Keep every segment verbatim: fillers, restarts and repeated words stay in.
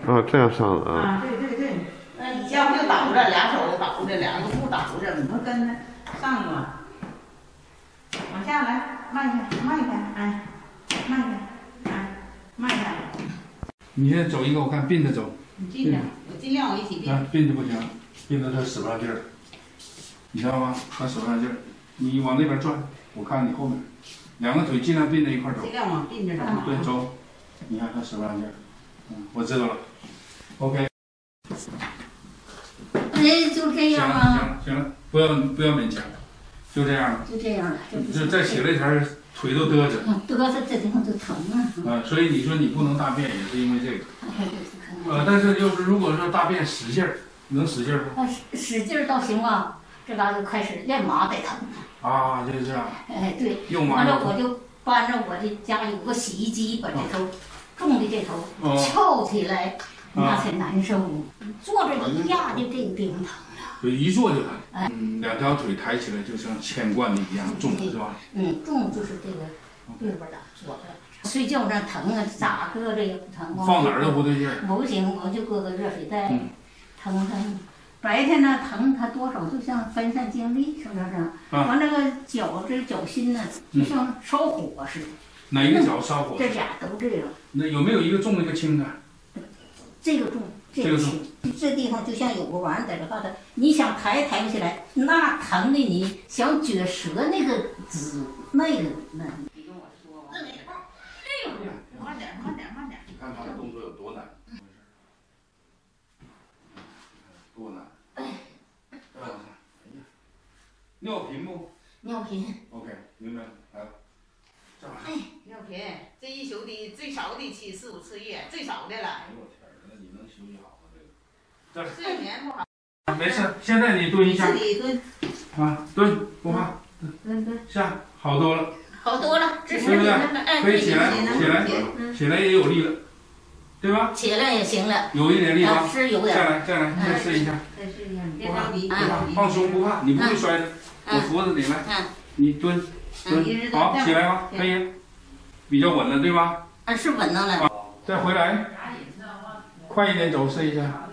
啊，这样上的啊。 啊，对对对，那你要不就倒着，俩手就倒着，两个不倒着，你说跟着上嘛，往下来，慢下，慢下，哎，慢下，哎，慢下。 你现在走一个，我看并着走。 你尽量，我尽量我一起并。 啊，并着不行，并着他使不上劲儿。你知道吗？他使不上劲儿，你往那边转，我看你后面，两个腿尽量并在一块走。 尽量往并着走。 对，走。你看他使不上劲儿。嗯，我知道了。OK。 哎，就这样吗？行了行了，不要不要勉强，就这样了。 就这样了。 就再起来前腿都嘚瑟。 嘚瑟这地方就疼啊。 啊，所以你说你不能大便，也是因为这个。呃，但是就是如果说大便使劲儿，能使劲儿吗？ 啊，使使劲儿倒行啊，这嘎就开始练麻得疼。 啊，就是这样。 哎，对。 用麻。 完了我就搬着我的家有个洗衣机，把这头重的这头翘起来，那才难受。坐着一压就这个地方疼了。 就一坐就疼。嗯，两条腿抬起来就像铅罐的一样重，是吧？ 嗯，重就是这个右边的左边。睡觉那疼啊，咋搁着也不疼。 放哪儿都不对劲儿。 不行，我就搁个热水袋，疼疼。白天呢疼，它多少就像分散精力，是不是？完那个脚这脚心呢，就像烧火似的。 哪一个脚烧火？ 这俩都这样。 那有没有一个重一个轻的？ 这个重，这个轻。这地方就像有个玩意儿在这嘎达，你想抬抬不起来，那疼的你想撅折那个指那个那。 慢点，慢点，慢点。 你看他的动作有多难，多难！再往下，哎呀，尿频不？ 尿频。 OK， 明白了，来了。这玩意儿。 尿频，这一宿得最少得起四五次夜，最少的了。 哎呦我天儿，那你能休息好吗？这个。 睡眠不好。 没事，现在你蹲一下。 自己蹲。 啊，蹲，不怕。 蹲蹲。 下，好多了。 好多了，这是对不对？可以起来，起来，起来也有力了，对吧？ 起来也行了， 有一点力吧？ 是有点。 再来，再来，再试一下。 再试一下，别着急，别着急。 放松，不怕，你不会摔的。我扶着你来。你蹲，蹲，好，起来吧，可以。比较稳了，对吧？ 啊，是稳当了。 再回来，快一点走，试一下。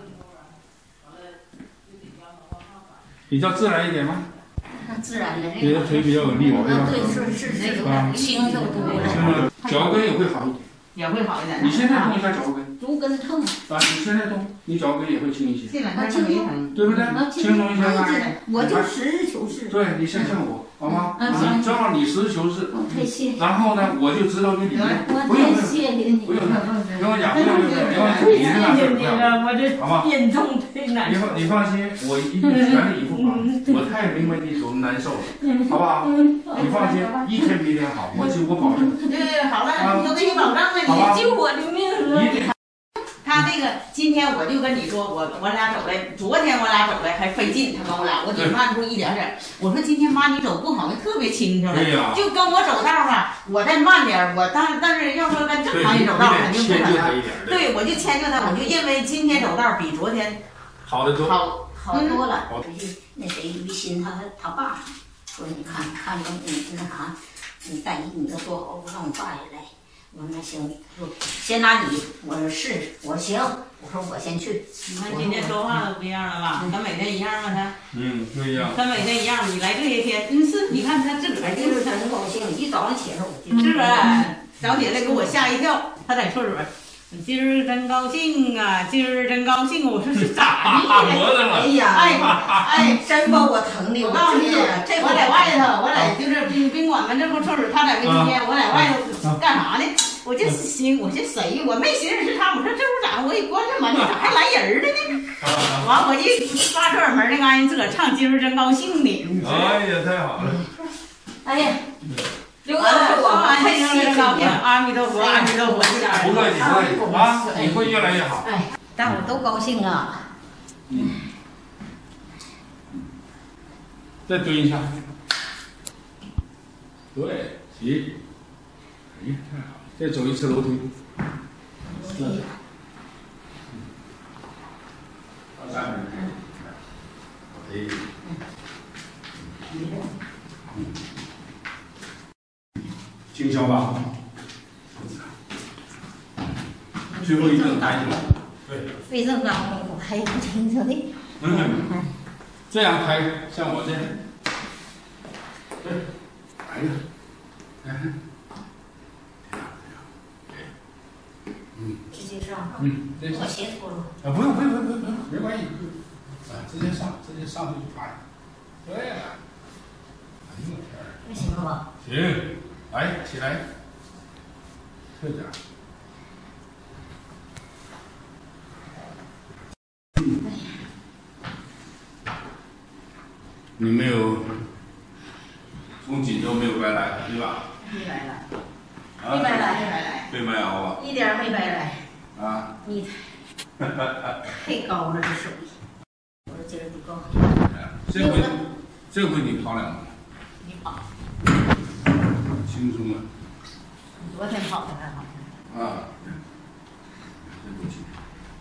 比较自然一点吗？ 自然的。 你的腿比较有力，对吧？ 对，是是是，有点轻就多了。 脚跟也会好一点。 也会好一点。 你现在动一下脚跟。 足跟疼。 啊，你现在动，你脚跟也会轻一些。 这两天没疼， 对不对？轻松一些吧。 我就实事求是。 对，你先像我，好吗？你正好你实事求是。 太谢。 然后呢，我就知道你理念。 不用太谢谢你。 不用，不用讲，不用，不用，不用，你这那事儿不要。 我这好吧？ 严重太难。 你放，你放心，我一全力以赴啊！我太明白你多难受了，好不好？你放心，一天比一天好，我我保证。 对，好了，都给你保障了，你救我的命了。他这个今天我就跟你说，我我俩走来，昨天我俩走来还费劲，他跟我俩我得慢出一点点。我说今天妈你走步好像特别轻巧了，就跟我走道吧，我再慢点，我但但是要说跟正常人走道肯定不可能。对，我就迁就他，我就认为今天走道比昨天好得多， 好好多了。那谁于心他他爸说你看看着你那啥，你大姨你要做好，让我爸也来。我说那行，说先拿你，我说是，我说行，我说我先去。 你看今天说话都不一样了吧？跟每天一样吗？他嗯，不一样。 跟每天一样，你来这些天，嗯是，你看他自个儿就是他很高兴，一早上起来我就自个儿早起来给我吓一跳，他在厕所。今儿真高兴啊！今儿真高兴，我说是咋的？ 哎呀，哎哎，真把我疼的！ 我告诉你，我在外头，我在就是宾宾馆门这不厕所，他在卫生间，我在外头干啥呢？我就寻，我寻谁？我没寻思是他，我说这屋咋？我一关上门，咋还来人了呢？完我一发厕所门那嘎人自个儿唱，今儿真高兴呢。 哎呀，太好了！ 哎呀。 刘老师，我太真高兴，阿弥陀佛，阿弥陀佛， 不客气，不客气啊，你会越来越好。 哎，但我都高兴啊。 嗯。再蹲一下。对，行。哎呀，太好了！再走一次楼梯。对。三分。可以。嗯。轻巧吧，最后一个抬起来，对。 费这么大功夫还有听着的。 嗯，这样抬，像我这样。对，哎呀，哎，这样这样，嗯， 直接上。 嗯，这我鞋脱了。 啊，不用不用不用不用，没关系，啊，直接上，直接上去就抬。对了。哎呦我天！ 那行了吧？ 行，来起来，这点。你没有从锦州没有白来，对吧？ 没白来， 啊、 没白来， 没白来， 没白熬啊！ 一点没白来。 啊！ 你太太高了，这手艺，我这劲儿不够。 这回这回你跑两步， 你跑， 轻松了。 你昨天跑的还好。 啊，这不轻。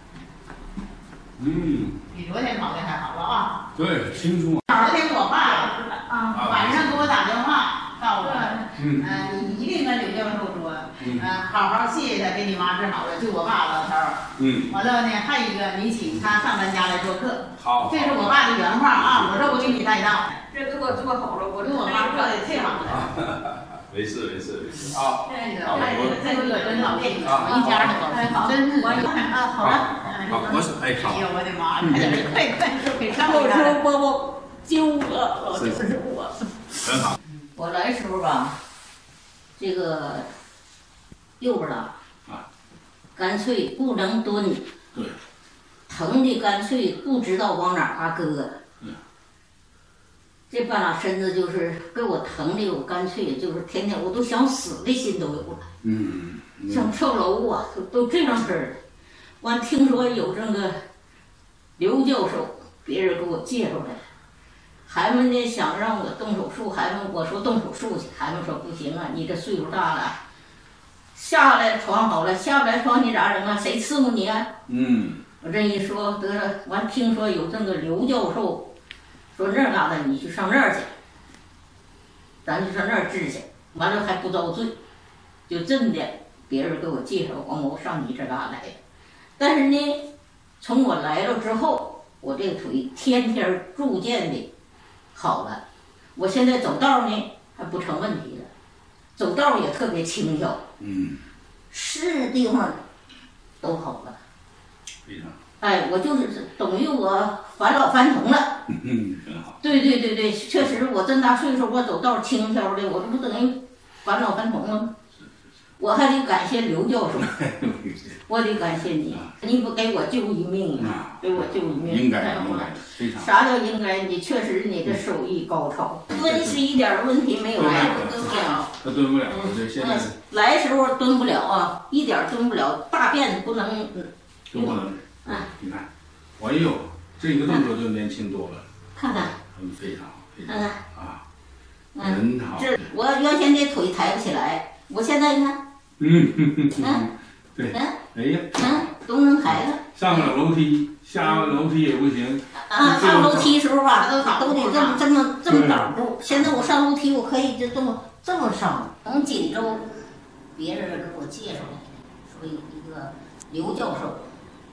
嗯。 比昨天跑的还好了啊。 对，轻松。 昨天我爸啊，晚上给我打电话，告诉我， 嗯， 呃，你一定跟刘教授说， 嗯， 呃，好好谢谢他给你妈治好了，就我爸老头儿。 嗯。 完了呢，还有一个，你请他上咱家来做客。 好。 这是我爸的原话啊，我这我给你带到。 这给我做好了，我跟我妈说的太好了。 没事没事没事啊。 这个，这个真老练，我一家的高兴，真是。啊，好了。 好，我是哎好。 哎呦我的妈！快快快，给上我回说我我揪了，就是我。 很好。 我来时候吧，这个右边了，啊，干脆不能蹲。 对。 疼的干脆不知道往哪儿搁。 嗯。 这半拉身子就是给我疼的，我干脆就是天天我都想死的心都有了。 嗯。 想跳楼啊，都都这样式儿。完听说有这个刘教授，别人给我介绍的，孩子们呢想让我动手术，孩子们我说动手术去，孩子们说不行啊，你这岁数大了，下来床好了，下不来床你咋整啊？谁伺候你啊？ 嗯。 我这一说得了，完听说有这个刘教授，说那儿嘎达你去上那儿去，咱就上那儿治去，完了还不遭罪，就真的别人给我介绍，完我上你这嘎来。但是呢，从我来了之后，我这个腿天天逐渐的好了。我现在走道呢还不成问题了，走道也特别轻巧。 嗯。 是地方都好了。 非常。 哎，我就是等于我返老还童了。 嗯，很好。 对对对对，确实我这么大岁数，我走道轻巧的，我这不等于返老还童了吗？我还得感谢刘教授，我得感谢你，你不给我救一命啊，给我救一命， 应该应该，非常。 啥叫应该？你确实你这手艺高超，蹲是一点问题没有，来都蹲不了。 他蹲不了，这现在。 来时候蹲不了啊，一点蹲不了，大便不能。 都不能。嗯，你看，哎呦，这个动作就年轻多了。 看看。 嗯，非常好，非常好啊， 很好。 这我原先这腿抬不起来，我现在你看。 嗯，嗯，对， 嗯， 哎呀， 嗯，都能抬了。 上了楼梯，下楼梯也不行。 啊，上楼梯时候吧，都都得这么这么这么挡住。现在我上楼梯，我可以就这么这么上。从锦州，别人给我介绍来的，说有一个刘教授，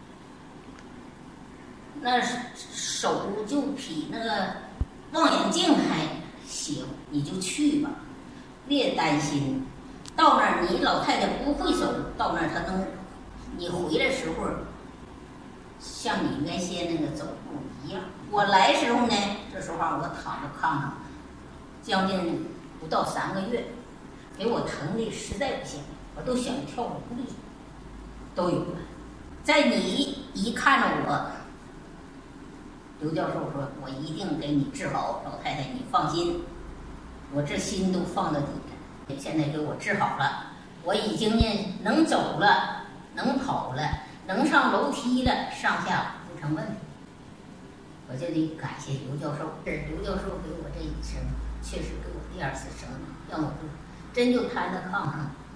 那是手就比那个望远镜还行，你就去吧，别担心。到那儿你老太太不会走，到那儿她能，你回来时候像你原先那个走路一样。我来时候呢，这时候我躺在炕上，将近不到三个月，给我疼的实在不行，我都想跳楼了，都有了。在你一看着我，刘教授说：“我一定给你治好，老太太你放心，我这心都放到底了。”现在给我治好了，我已经呢能走了，能跑了，能上楼梯了，上下不成问题。我就得感谢刘教授，这是刘教授给我这一生，确实给我第二次生命，要么不真就瘫在炕上。